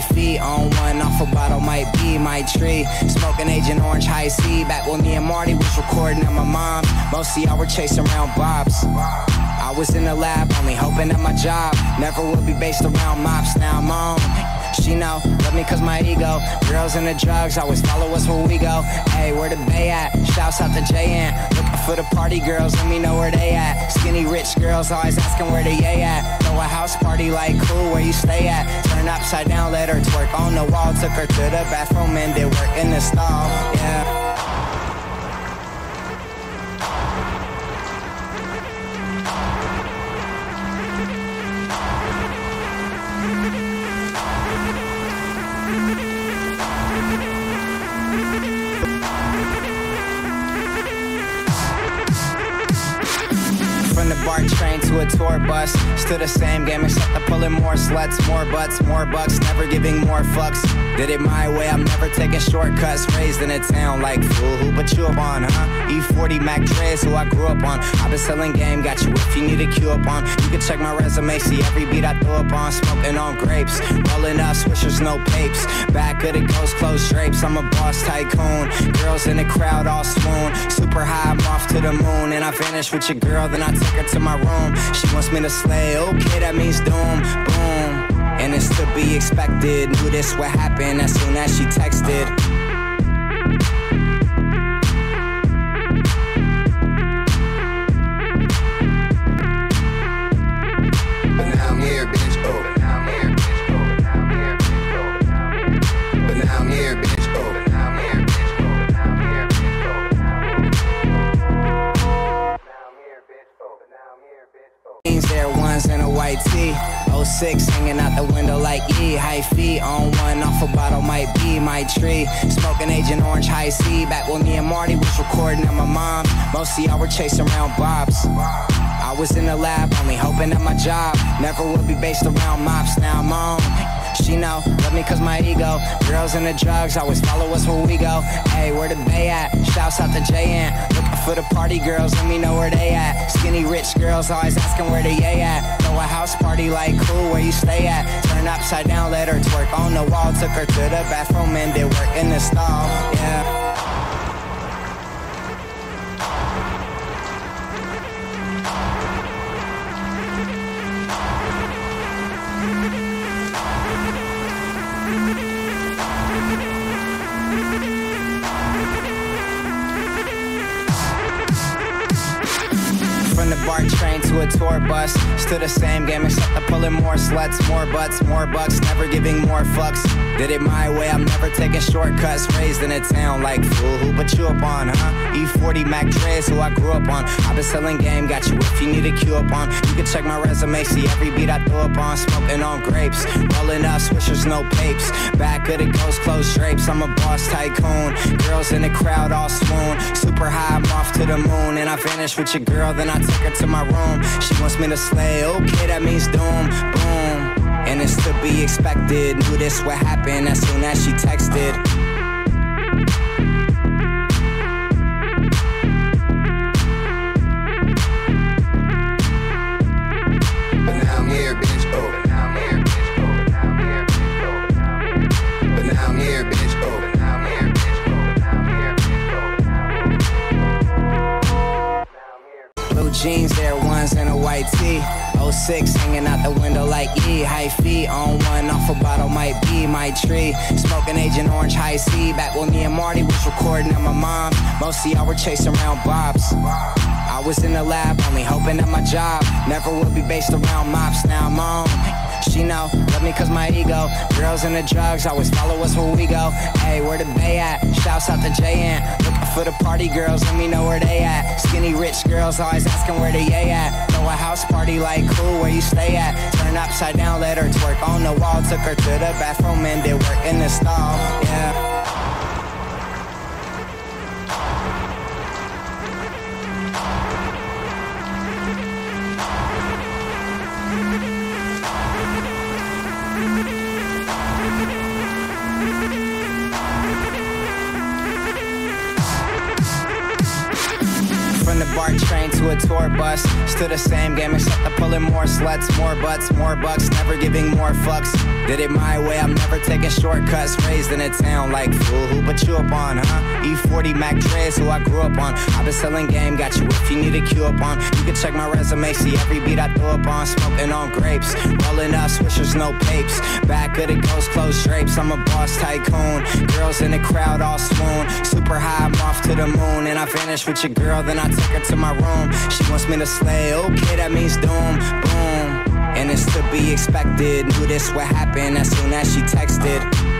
feet on one, off a bottle might be my tree. Smoking Agent Orange High C. Back when me and Marty was recording at my mom. Most of y'all were chasing around bobs. I was in the lab, only hoping that my job never would be based around mops. Now I'm on. She know, love me cause my ego. Girls and the drugs always follow us where we go. Hey, where the bay at? Shouts out to J.N. Looking for the party girls, let me know where they at. Skinny rich girls always asking where they at. Throw a house party like cool, where you stay at? Turn upside down, let her twerk on the wall. Took her to the bathroom and did work in the stall, yeah. From the BART train to a tour bus, still the same game except I'm pulling more sluts, more butts, more bucks, never giving more fucks. Did it my way, I'm never taking shortcuts. Raised in a town like fool, who put you up on, huh? E40 Mac Dre's who I grew up on. I've been selling game, got you if you need a cue up on. You can check my resume, see every beat I throw up on. Smoking on grapes, rolling up swishers, no papes. Back of the ghost clothes drapes, I'm a boss tycoon. Girls in the crowd all swoon. Super high, I'm off to the moon. And I vanish with your girl, then I take her to my room. She wants me to slay, okay, that means doom, boom. And it's to be expected. Knew this would happen as soon as she texted. But now I'm here, bitch. Oh, but now I'm here, bitch. Oh, but now I'm here, bitch. Oh, but now I'm here, bitch. Oh, but now I'm here, bitch. Oh, but now I'm here, bitch. Oh, but now I'm here, bitch. There ones in a white tee. 06 hanging out the window like E. High feet on one, off a bottle might be my tree. Smoking Agent Orange High C. Back when me and Marty was recording at my mom. Most of y'all were chasing around bobs. I was in the lab, only hoping that my job never would be based around mops. Now I'm on. She know, love me cause my ego. Girls and the drugs always follow us where we go. Hey, where the bay at? Shouts out to J.N. Looking for the party girls, let me know where they at. Skinny rich girls always asking where they at. Throw a house party like cool, where you stay at? Turn upside down, let her twerk on the wall. Took her to the bathroom and did work in the stall, yeah. From the BART train to a tour bus, still the same game except I'm pulling more sluts, more butts, more bucks, never giving more fucks. Did it my way, I'm never taking shortcuts. Raised in a town like fool, who put you up on, huh? E40 Mac Dre's who I grew up on. I've been selling game, got you if you need a cue up on. You can check my resume, see every beat I throw up on. Smoking on grapes, rolling up swishers, no papes. Back of the ghost clothes drapes, I'm a boss tycoon. Girls in the crowd all swoon. Super high, I'm off to the moon. And I vanish with your girl, then I take her to my room. She wants me to slay, okay, that means doom, boom. And it's to be expected. Knew this would happen as soon as she texted. But now I'm here, bitch. Oh, but now I'm here, bitch. Oh, but now I'm here, bitch. Oh, but now I'm here, bitch. Oh, but now I'm here, bitch. Oh, but now I'm here, bitch. Blue jeans, there ones in a white tee. 06 hanging out the window like E. High feet on one, off a bottle might be my tree. Smoking Agent Orange High C. Back when me and Marty was recording at my mom. Most of y'all were chasing around bobs. I was in the lab, only hoping that my job never would be based around mops. Now I'm on. She know, love me cause my ego. Girls and the drugs always follow us where we go. Hey, where the bay at? Shouts out to J.N. Looking for the party girls, let me know where they at. Skinny rich girls always asking where they at. Throw a house party like cool, where you stay at? Turn upside down, let her twerk on the wall. Took her to the bathroom and did work in the stall, yeah. BART train to a tour bus. Still the same game except I'm pulling more sluts, more butts, more bucks, never giving more fucks. Did it my way, I'm never taking shortcuts. Raised in a town like fool, who put you up on, huh? E40 Mac Dre's who I grew up on. I've been selling game, got you if you need a cue up on. You can check my resume, see every beat I throw up on. Smoking on grapes, rolling up swishers, no papes. Back of the ghost, closed drapes, I'm a boss tycoon. Girls in the crowd all swoon. Super high, I'm off to the moon. And I vanish with your girl, then I take her to my room. She wants me to slay, okay, that means doom, boom. And it's to be expected, knew this would happen as soon as she texted.